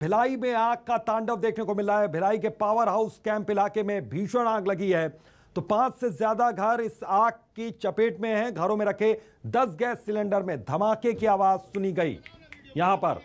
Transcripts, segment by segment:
भिलाई में आग का तांडव देखने को मिल रहा है। भिलाई के पावर हाउस कैंप इलाके में भीषण आग लगी है, तो 5 से ज्यादा घर इस आग की चपेट में हैं। घरों में रखे 10 गैस सिलेंडर में धमाके की आवाज सुनी गई यहां पर।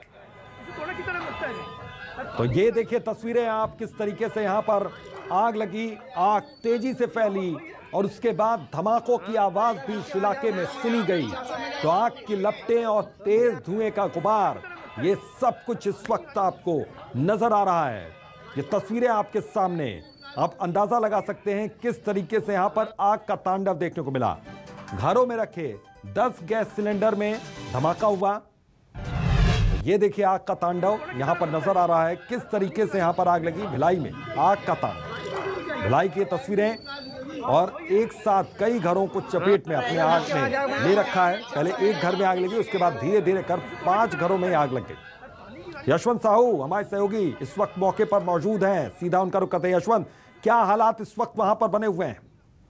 तो ये देखिए तस्वीरें आप, किस तरीके से यहां पर आग लगी, आग तेजी से फैली और उसके बाद धमाकों की आवाज भी इस इलाके में सुनी गई। तो आग की लपटें और तेज धुएं का गुबार, ये सब कुछ इस वक्त आपको नजर आ रहा है। ये तस्वीरें आपके सामने, आप अंदाजा लगा सकते हैं किस तरीके से यहां पर आग का तांडव देखने को मिला। घरों में रखे 10 गैस सिलेंडर में धमाका हुआ। ये देखिए आग का तांडव यहां पर नजर आ रहा है, किस तरीके से यहां पर आग लगी। भिलाई में आग का तांडव, भिलाई की तस्वीरें, और एक साथ कई घरों को चपेट में अपने आग में ले रखा है। पहले एक घर में आग लगी, उसके बाद धीरे धीरे कर 5 घरों में आग लग गई। यशवंत साहू हमारे सहयोगी इस वक्त मौके पर मौजूद हैं, सीधा उनका रुख करते हैं। यशवंत, क्या हालात इस वक्त वहां पर बने हुए हैं?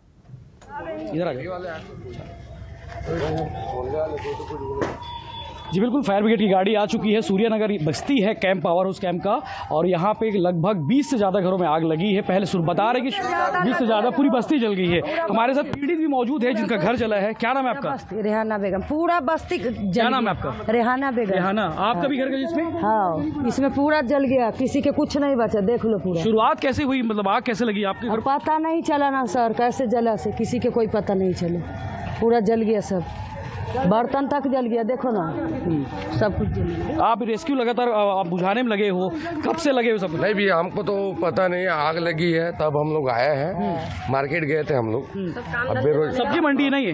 जी बिल्कुल, फायर ब्रिगेड की गाड़ी आ चुकी है। सूर्यनगर बस्ती है कैंप, पावर हाउस कैंप का, और यहाँ पे लगभग 20 से ज़्यादा घरों में आग लगी है। पहले बता रहे कि 20 से ज़्यादा, पूरी बस्ती जल गई है। हमारे साथ पीड़ित भी मौजूद है जिनका घर जला है। क्या नाम है आपका? रेहाना बेगम। पूरा बस्ती क्या नाम है आपका? रेहाना बेगम। रेहाना, आपका भी घर का जिसमें? हाँ, इसमें पूरा जल गया, किसी के कुछ नहीं बचा, देख लो पूरा। शुरुआत कैसे हुई, मतलब आग कैसे लगी आपके? और पता नहीं चला ना सर, कैसे जला से किसी के कोई पता नहीं चला, पूरा जल गया सब, बर्तन तक जल गया, देखो ना सब कुछ जल गया। आप रेस्क्यू लगातार आप बुझाने में लगे हो, कब से लगे हो सब? नहीं भी हमको तो पता नहीं, आग लगी है तब हम लोग आए हैं, मार्केट गए थे हम लोग। अब बेरोज सब्जी मंडी नहीं है,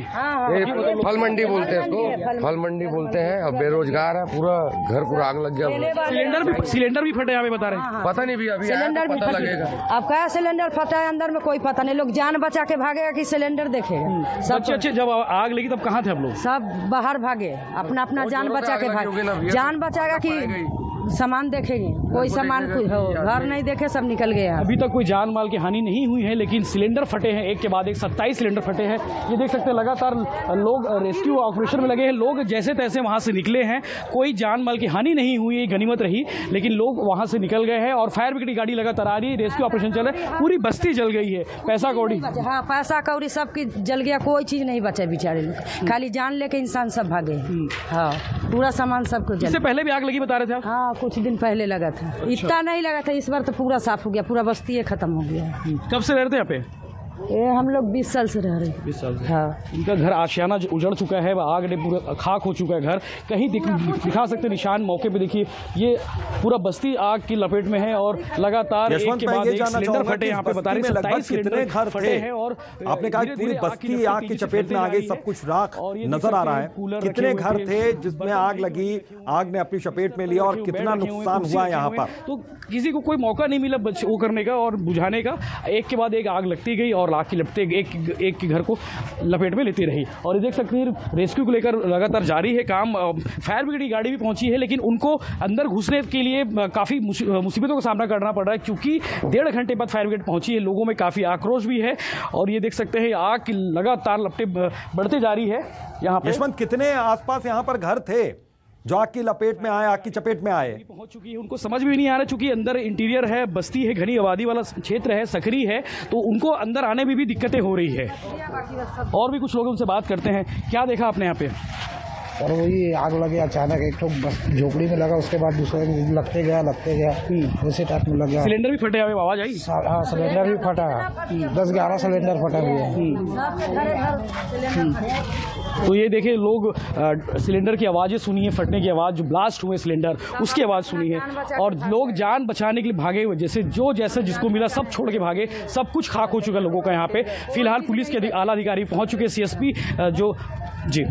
फल मंडी बोलते हैं इसको, फल मंडी बोलते हैं। अब बेरोजगार है, पूरा घर पूरा आग लग गया। सिलेंडर भी फटे, यहाँ बता रहे हैं। पता नहीं भी, अभी सिलेंडर भी पता लगेगा। अब क्या सिलेंडर फटा है अंदर में, कोई पता नहीं। लोग जान बचा के भागेगा कि सिलेंडर देखेगा सब। अच्छे जब आग लगी तब कहाँ थे आप लोग? सब बाहर भागे, अपना अपना जान बचा के भागे। जान बचाएगा कि सामान देखेंगे, कोई सामान कोई हो, घर नहीं देखे, सब निकल गया। अभी तक कोई जान माल की हानि नहीं हुई है, लेकिन सिलेंडर फटे हैं, एक के बाद एक 27 सिलेंडर फटे हैं। ये देख सकते हैं लगातार लोग रेस्क्यू ऑपरेशन में लगे हैं। लोग जैसे तैसे वहां से निकले हैं, कोई जान माल की हानि नहीं हुई है, गनीमत रही, लेकिन लोग वहां से निकल गए हैं और फायर ब्रिगेड की गाड़ी लगातार आ रही है, रेस्क्यू ऑपरेशन चल रहा है। पूरी बस्ती जल गई है, पैसा कौड़ी। हाँ, पैसा कौड़ी सब की जल गया, कोई चीज नहीं बचा बेचारे लोग, खाली जान लेके इंसान सब भागे। हाँ, पूरा सामान सब कुछ। इससे पहले भी आग लगी बता रहे थे आप? हाँ, कुछ दिन पहले लगा था। अच्छा। इतना नहीं लगा था, इस बार तो पूरा साफ हो गया, पूरा बस्ती खत्म हो गया। कब से रहते हैं यहाँ पे? ये हम लोग 20 साल से रह रहे हैं। 20 साल से? हाँ। इनका घर आशियाना उजड़ चुका है, आग ने पूरा खाक हो चुका है घर। कहीं दिखा सकते निशान, मौके पे देखिए, ये पूरा बस्ती आग की लपेट में है और लगातार एक के बाद एक सिलेंडर फटे। यहाँ पे बता रहे 27 कितने घर थे हैं, और आपने कहा पूरी बस्ती आग की चपेट में आ गई, सब कुछ राख नजर आ रहा है। कितने घर थे जिसमें आग लगी, आग ने अपनी चपेट में लिया, और कितना नुकसान हुआ यहाँ पर? तो किसी को कोई मौका नहीं मिला वो करने का और बुझाने का। एक के बाद एक आग लगती गई और आग की लपटे एक के घर को लपेट में लेती रही। और ये देख सकते हैं रेस्क्यू को लेकर लगातार जारी है काम। फायर ब्रिगेड की गाड़ी भी पहुंची है, लेकिन उनको अंदर घुसने के लिए काफ़ी मुसीबतों का सामना करना पड़ रहा है, क्योंकि 1.5 घंटे बाद फायर ब्रिगेड पहुंची है। लोगों में काफ़ी आक्रोश भी है, और ये देख सकते हैं आग की लगातार लपटें बढ़ते जा रही है यहाँ पे। यशवंत, कितने आसपास यहाँ पर घर थे जो आग की लपेट में आए, आग की चपेट में आए? पहुंच चुकी है, उनको समझ भी नहीं आ रहा, चूंकि अंदर इंटीरियर है, बस्ती है, घनी आबादी वाला क्षेत्र है, सकरी है, तो उनको अंदर आने में भी दिक्कतें हो रही है। और भी कुछ लोग उनसे बात करते हैं। क्या देखा आपने यहाँ पे? और वही आग लगे अचानक, एक तो बस झोपड़ी में लगा, उसके बाद दूसरे लगते गया उसी टाइप में लग गया। सिलेंडर भी फटे, आवाज आई? हाँ, सिलेंडर भी फटा है, 10-11 सिलेंडर फटा हुआ है। तो ये देखिए, लोग सिलेंडर की आवाज़ें सुनी है, फटने की आवाज़, जो ब्लास्ट हुए सिलेंडर उसकी आवाज़ सुनी है, और लोग जान बचाने के लिए भागे हुए, जैसे जिसको मिला सब छोड़ के भागे। सब कुछ खाक हो चुका लोगों का यहाँ पे। फिलहाल पुलिस के आला अधिकारी पहुँच चुके, CSP जो जी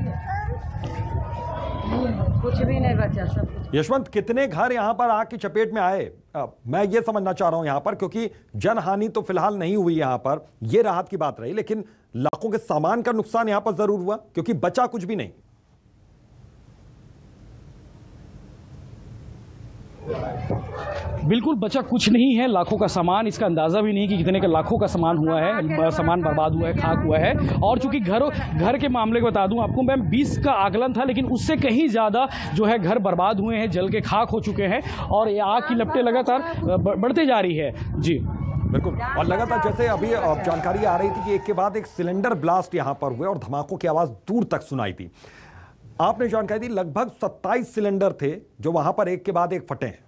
कुछ भी नहीं बचा, सब कुछ। यशवंत, कितने घर यहाँ पर आग की चपेट में आए? मैं ये समझना चाह रहा हूं यहाँ पर, क्योंकि जनहानि तो फिलहाल नहीं हुई यहाँ पर, ये राहत की बात रही, लेकिन लाखों के सामान का नुकसान यहाँ पर जरूर हुआ, क्योंकि बचा कुछ भी नहीं। बिल्कुल बचा कुछ नहीं है, लाखों का सामान, इसका अंदाज़ा भी नहीं कि कितने का लाखों का सामान हुआ है, सामान बर्बाद हुआ है, खाक हुआ है। और चूंकि घर के मामले को बता दूं आपको मैम, 20 का आकलन था, लेकिन उससे कहीं ज़्यादा जो है घर बर्बाद हुए हैं, जल के खाक हो चुके हैं और ये आग की लपटें लगातार बढ़ते जा रही है। जी बिल्कुल, और लगातार जैसे अभी जानकारी आ रही थी कि एक के बाद एक सिलेंडर ब्लास्ट यहाँ पर हुए और धमाकों की आवाज़ दूर तक सुनाई थी। आपने जानकारी दी लगभग 27 सिलेंडर थे जो वहां पर एक के बाद एक फटे हैं।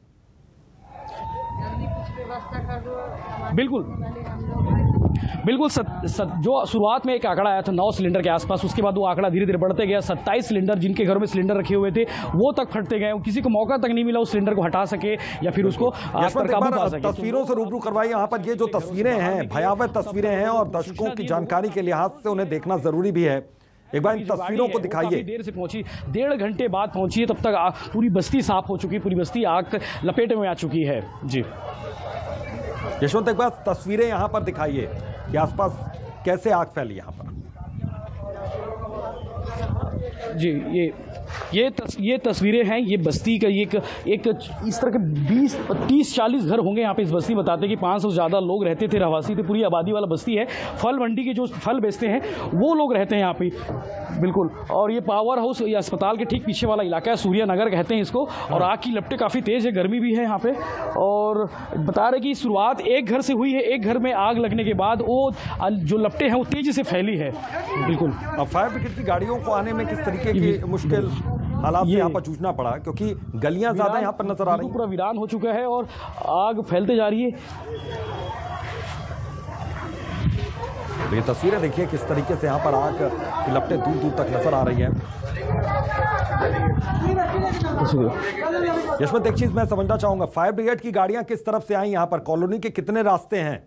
बिल्कुल जो शुरुआत में एक आंकड़ा आया था 9 सिलेंडर के आसपास, उसके बाद वो आंकड़ा धीरे धीरे बढ़ते गया। 27 सिलेंडर जिनके घर में सिलेंडर रखे हुए थे वो तक फटते गए, किसी को मौका तक नहीं मिला उस सिलेंडर को हटा सके या फिर उसको आग पर काबू पा सके। तस्वीरों से रूबरू करवाई यहाँ पर, ये जो तस्वीरें हैं भयावह तस्वीरें हैं और दर्शकों की जानकारी के लिहाज से उन्हें देखना जरूरी भी है। एक बार इन तस्वीरों को दिखाइए। देर से पहुंची, 1.5 घंटे बाद पहुंची है, तब तक पूरी बस्ती साफ हो चुकी, पूरी बस्ती आग लपेट में आ चुकी है। जी यशवंत, एक बार तस्वीरें यहाँ पर दिखाइए कि आसपास कैसे आग फैली यहाँ पर। जी ये तस्वीरें हैं, ये बस्ती का एक इस तरह के 30-40 घर होंगे यहाँ पे इस बस्ती। बताते कि 500 से ज़्यादा लोग रहते थे, रहवासी थे, पूरी आबादी वाला बस्ती है। फल मंडी के जो फल बेचते हैं वो लोग रहते हैं यहाँ पे, बिल्कुल। और ये पावर हाउस या अस्पताल के ठीक पीछे वाला इलाका है, सूर्या नगर कहते हैं इसको। और आग की लपटें काफ़ी तेज़ है, गर्मी भी है यहाँ पे। और बता रहे कि शुरुआत एक घर से हुई है, एक घर में आग लगने के बाद वो जो लपटें हैं वो तेज़ी से फैली है। बिल्कुल, अब फायर ब्रिगेड की गाड़ियों को आने में किस तरीके की मुश्किल हालात से यहाँ पर जूझना पड़ा, क्योंकि गलियां ज्यादा यहाँ पर नजर आ रही हैं, पूरा वीरान हो चुका है और आग फैलते जा रही है। ये तस्वीरें देखिए किस तरीके से यहाँ पर आग की लपटें दूर दूर तक नजर आ रही हैं। यशवंत, एक चीज मैं समझना चाहूंगा, फायर ब्रिगेड की गाड़ियां किस तरफ से आई यहाँ पर? कॉलोनी के कितने रास्ते हैं?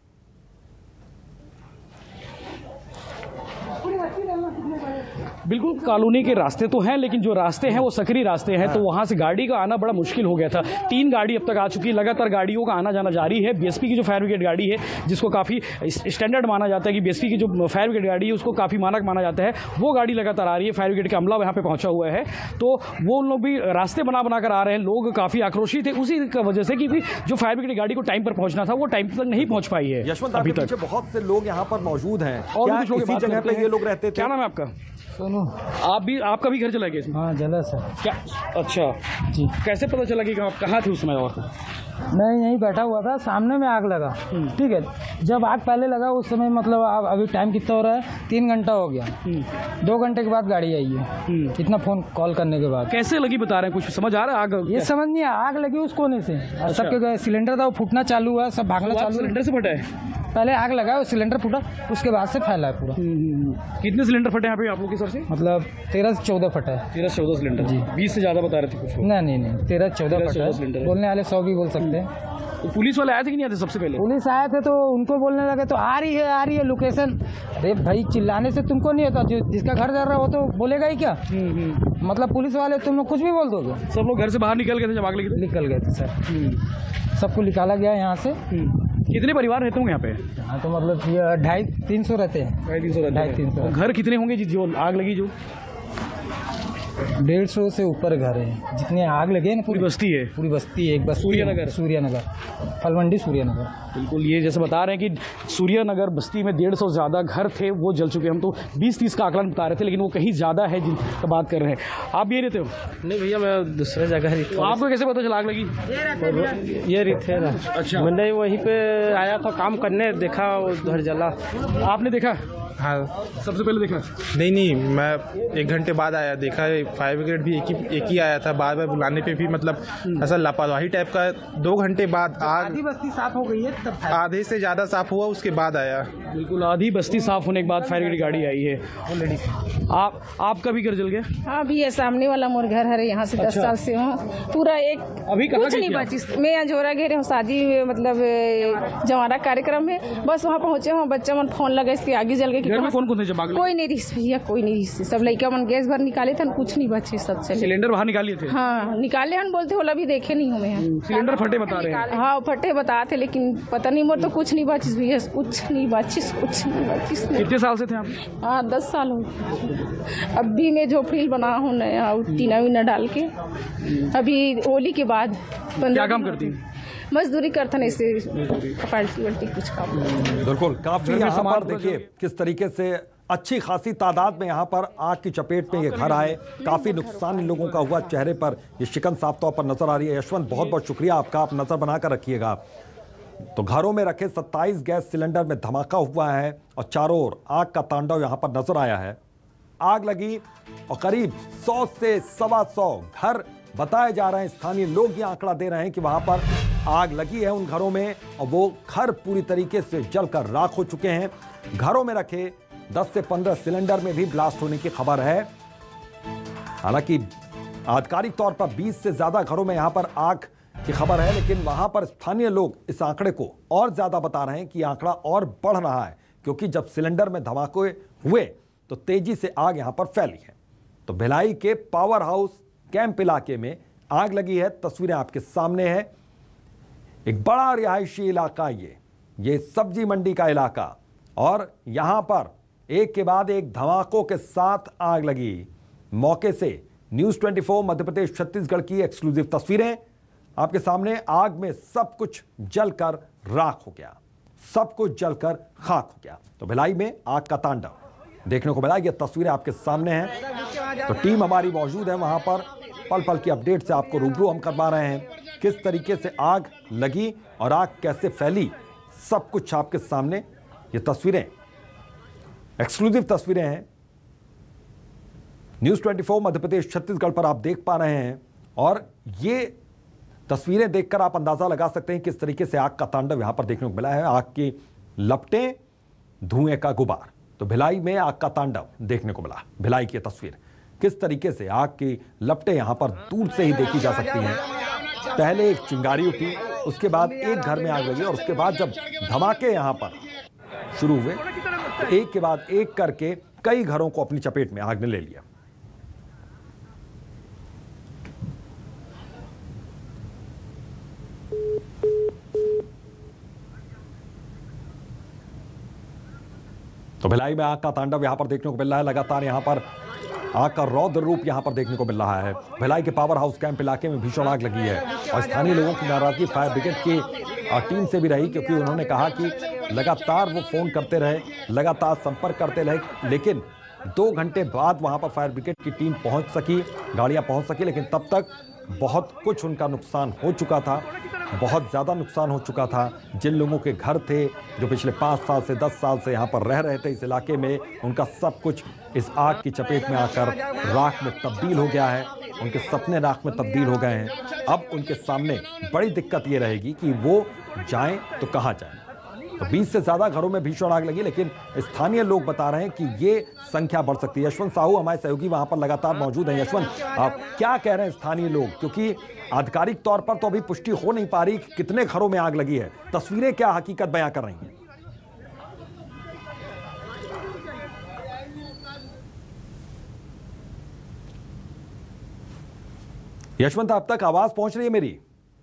बिल्कुल, कॉलोनी के रास्ते तो हैं, लेकिन जो रास्ते हैं वो सकरी रास्ते हैं, तो वहाँ से गाड़ी का आना बड़ा मुश्किल हो गया था। 3 गाड़ी अब तक आ चुकी है, लगातार गाड़ियों का आना जाना जारी है। बीएसपी की जो फायर ब्रिगेड गाड़ी है, जिसको काफ़ी स्टैंडर्ड माना जाता है कि बीएसपी की जो फायर ब्रिगेड गाड़ी है उसको काफ़ी मानक माना जाता है, वो गाड़ी लगातार आ रही है। फायर ब्रिगेड का अमला यहाँ पे पहुँचा हुआ है, तो वो लोग भी रास्ते बना कर आ रहे हैं। लोग काफ़ी आक्रोशित थे उसी की वजह से, क्योंकि जो फायर ब्रिगेड गाड़ी को टाइम पर पहुँचना था वो टाइम तक नहीं पहुँच पाई है। यशवंत, अभी तक बहुत से लोग यहाँ पर मौजूद हैं, क्या इसी जगह पे ये लोग रहते थे? क्या नाम है आपका? सोनू। आपका भी घर चला गया इसमें? हाँ, जला सर। क्या? अच्छा जी, कैसे पता चला कि आप कहाँ थे उस समय? और मैं यहीं बैठा हुआ था, सामने में आग लगा। ठीक है, जब आग पहले लगा उस समय मतलब अभी टाइम कितना हो रहा है, 3 घंटा हो गया। 2 घंटे के बाद गाड़ी आई है, इतना फोन कॉल करने के बाद। कैसे लगी बता रहे हैं, कुछ समझ आ रहा है? आग ये समझ नहीं आया, आग लगी उस कोने से। सबके सिलेंडर था वो फूटना चालू हुआ, सब भागना चालू। सिलेंडर से फटा है? पहले आग लगा, वो सिलेंडर फूटा, उसके बाद से फैला है पूरा। कितने सिलेंडर फटे यहाँ पे आप लोग की सर से? मतलब 13 से 14 फटा है। 13 से 14 सिलेंडर जी? 20 से ज़्यादा बता रहे थे कुछ? नहीं, 13 से 14 फटा है। बोलने वाले 100 भी बोल सकते हैं। तो पुलिस वाले आए थे कि नहीं आए थे? सबसे पहले पुलिस आए थे, तो उनको बोलने लगे तो आ रही है लोकेशन। अरे भाई, चिल्लाने से तुमको नहीं होता, जिसका घर जल रहा हो तो बोलेगा ही क्या? मतलब पुलिस वाले तुम लोग कुछ भी बोल दोगे। सब लोग घर से बाहर निकल गए थे जब आग लगी? निकल गए थे सर, सबको निकाला गया यहाँ से। कितने परिवार रहते होंगे यहाँ पे? हाँ, तो मतलब 250-300 रहते हैं। 250-300। घर कितने होंगे जो आग लगी? जो 150 से ऊपर घर है, जितने आग लगे ना पूरी बस्ती है। पूरी बस्ती है, एक बस्ती सूर्यानगर फलमंडी सूर्यानगर। बिल्कुल, ये जैसे बता रहे हैं कि सूर्यानगर बस्ती में 150 से ज़्यादा घर थे, वो जल चुके। हम तो 20-30 का आकलन बता रहे थे, लेकिन वो कहीं ज़्यादा है जिनका बात कर रहे हैं। आप भी रहते हो? नहीं भैया, मैं दूसरे जगह ही। तो आपको कैसे पता चला आग लगी? ये रीते ना। अच्छा, मैंने वहीं पे आया था काम करने, देखा उधर जला। आपने देखा? हाँ, सबसे पहले देखा? नहीं, मैं 1 घंटे बाद आया, देखा फायर ब्रिगेड भी एक ही आया था। बार बार बुलाने पे भी मतलब ऐसा लापरवाही टाइप का। 2 घंटे बाद आग, आधी बस्ती साफ हो गई है, तब आधे से ज़्यादा साफ हुआ, उसके बाद आया। बिल्कुल, आधी बस्ती साफ होने के बाद फायर ब्रिगेड गाड़ी आई है। आपका भी घर जल गया? हाँ, भी ये सामने वाला मोर घर है, यहाँ से 10 साल से हूँ। पूरा एक अभी कुछ नहीं बची। मैं यहाँ जोरा घेरे हूँ, शादी मतलब जवाना कार्यक्रम है, बस वहाँ पहुँचे हूँ। बच्चा मन फोन लगा, इसके आगे जल गए। घर में कौन कौन थे जब आग लगी? कोई नहीं रही भैया, कोई नहीं रही। सब लड़का मन गैस भर निकाले थे, कुछ कुछ नहीं बची, सब चले। सिलेंडर बाहर निकाल लिए थे? हाँ निकाले, हम बोलते होला भी देखे नहीं हुए हैं। सिलेंडर फटे बता रहे हैं? हाँ फटे बताते, लेकिन पता नहीं मोर तो कुछ नहीं बची, कुछ नहीं बची, कुछ नहीं बची। कितने साल से थे आप? हाँ 10 साल हो। अब भी मैं झोपड़ी बना हूँ नया, टीना वीना डाल के। अभी होली के बाद। क्या काम करती हैं? मजदूरी करते हैं, ऐसे पार्टी वार्टी कुछ काम। बिल्कुल, काफी यहाँ पर देखिए किस तरीके से अच्छी खासी तादाद में यहाँ पर आग की चपेट में ये घर आए। काफी नुकसान इन लोगों का हुआ, चेहरे पर ये शिकन साफ तौर पर नजर आ रही है। यशवंत, बहुत बहुत शुक्रिया आपका, आप नजर बनाकर रखिएगा। तो घरों में रखे 27 गैस सिलेंडर में धमाका हुआ है और चारों ओर आग का तांडव यहाँ पर नजर आया है। आग लगी और करीब 100 से 125 घर बताए जा रहे हैं, स्थानीय लोग ये आंकड़ा दे रहे हैं कि वहां पर आग लगी है उन घरों में और वो घर पूरी तरीके से जलकर राख हो चुके हैं। घरों में रखे 10 से 15 सिलेंडर में भी ब्लास्ट होने की खबर है। हालांकि आधिकारिक तौर पर 20 से ज्यादा घरों में यहां पर आग की खबर है, लेकिन वहां पर स्थानीय लोग इस आंकड़े को और ज्यादा बता रहे हैं कि आंकड़ा और बढ़ रहा है, क्योंकि जब सिलेंडर में धमाके हुए तो तेजी से आग यहां पर फैली है। तो भिलाई के पावर हाउस कैंप इलाके में आग लगी है, तस्वीरें आपके सामने है। एक बड़ा रिहायशी इलाका ये सब्जी मंडी का इलाका, और यहां पर एक के बाद एक धमाकों के साथ आग लगी। मौके से न्यूज़ 24 मध्य प्रदेश छत्तीसगढ़ की एक्सक्लूसिव तस्वीरें आपके सामने। आग में सब कुछ जलकर राख हो गया, सब कुछ जलकर खाक हो गया। तो भिलाई में आग का तांडव देखने को मिला, ये तस्वीरें आपके सामने हैं। तो टीम हमारी मौजूद है वहां पर, पल पल की अपडेट से आपको रूबरू हम करवा रहे हैं। किस तरीके से आग लगी और आग कैसे फैली, सब कुछ आपके सामने। ये तस्वीरें एक्सक्लूसिव तस्वीरें हैं, न्यूज़ 24 मध्य प्रदेश छत्तीसगढ़ पर आप देख पा रहे हैं। और ये तस्वीरें देखकर आप अंदाजा लगा सकते हैं किस तरीके से आग का तांडव यहां पर देखने को मिला है। आग की लपटें, धुएं का गुबार। तो भिलाई में आग का तांडव देखने को मिला। भिलाई की तस्वीर, किस तरीके से आग की लपटें यहां पर दूर से ही देखी जा सकती हैं। पहले एक चिंगारी उठी, उसके बाद एक घर में आग लगी और उसके बाद जब धमाके यहां पर शुरू हुए तो एक के बाद एक करके कई घरों को अपनी चपेट में आग ने ले लिया। तो भिलाई में आग का तांडव यहां पर देखने को मिल रहा है। लगातार यहां पर आग का रौद्र रूप यहां पर देखने को मिल रहा है। भिलाई के पावर हाउस कैंप इलाके में भीषण आग लगी है और स्थानीय लोगों की नाराजगी फायर ब्रिगेड की टीम से भी रही, क्योंकि उन्होंने कहा कि लगातार वो फोन करते रहे, लगातार संपर्क करते रहे, लेकिन 2 घंटे बाद वहां पर फायर ब्रिगेड की टीम पहुंच सकी, गाड़ियां पहुंच सकी, लेकिन तब तक बहुत कुछ उनका नुकसान हो चुका था, बहुत ज़्यादा नुकसान हो चुका था। जिन लोगों के घर थे, जो पिछले 5 साल से 10 साल से यहाँ पर रह रहे थे इस इलाके में, उनका सब कुछ इस आग की चपेट में आकर राख में तब्दील हो गया है। उनके सपने राख में तब्दील हो गए हैं। अब उनके सामने बड़ी दिक्कत ये रहेगी कि वो जाएं तो कहाँ जाएं। तो 20 से ज़्यादा घरों में भीषण आग लगी, लेकिन स्थानीय लोग बता रहे हैं कि ये संख्या बढ़ सकती है। यशवंत साहू हमारे सहयोगी वहां पर लगातार मौजूद हैं। यशवंत, आप क्या कह रहे हैं स्थानीय लोग, क्योंकि आधिकारिक तौर पर तो अभी पुष्टि हो नहीं पा रही कि कितने घरों में आग लगी है, तस्वीरें क्या हकीकत बयां कर रही हैं? यशवंत, अब तक आवाज पहुंच रही है मेरी?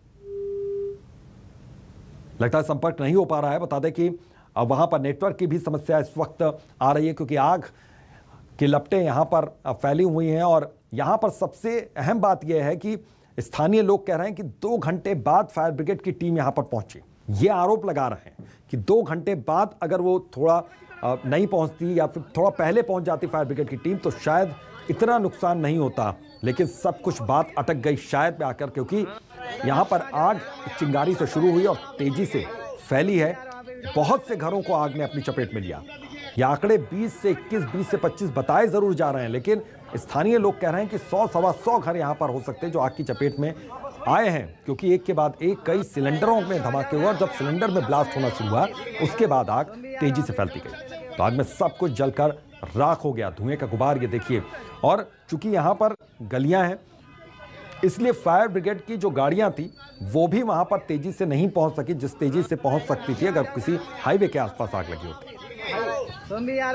लगता है संपर्क नहीं हो पा रहा है। बता दें कि वहां पर नेटवर्क की भी समस्या इस वक्त आ रही है, क्योंकि आग की लपटें यहां पर फैली हुई हैं। और यहां पर सबसे अहम बात यह है कि स्थानीय लोग कह रहे हैं कि 2 घंटे बाद फायर ब्रिगेड की टीम यहां पर पहुंची। ये आरोप लगा रहे हैं कि 2 घंटे बाद अगर वो थोड़ा नहीं पहुंचती या फिर थोड़ा पहले पहुंच जाती फायर ब्रिगेड की टीम तो शायद इतना नुकसान नहीं होता, लेकिन सब कुछ बात अटक गई शायद में आकर, क्योंकि यहां पर आग चिंगारी से शुरू हुई और तेजी से फैली है। बहुत से घरों को आग ने अपनी चपेट में लिया। ये आंकड़े 20 से 21, 20 से 25 बताए जरूर जा रहे हैं, लेकिन स्थानीय लोग कह रहे हैं कि 100-125 घर यहां पर हो सकते हैं जो आग की चपेट में आए हैं, क्योंकि एक के बाद एक कई सिलेंडरों में धमाके हुए और जब सिलेंडर में ब्लास्ट होना शुरू हुआ उसके बाद आग तेजी से फैलती गई। तो आग में सब कुछ जलकर राख हो गया, धुएं का गुबार ये देखिए। और चूंकि यहां पर गलियां हैं, इसलिए फायर ब्रिगेड की जो गाड़ियां थी वो भी वहां पर तेजी से नहीं पहुंच सकी जिस तेजी से पहुंच सकती थी अगर किसी हाईवे के आसपास आग लगी होती।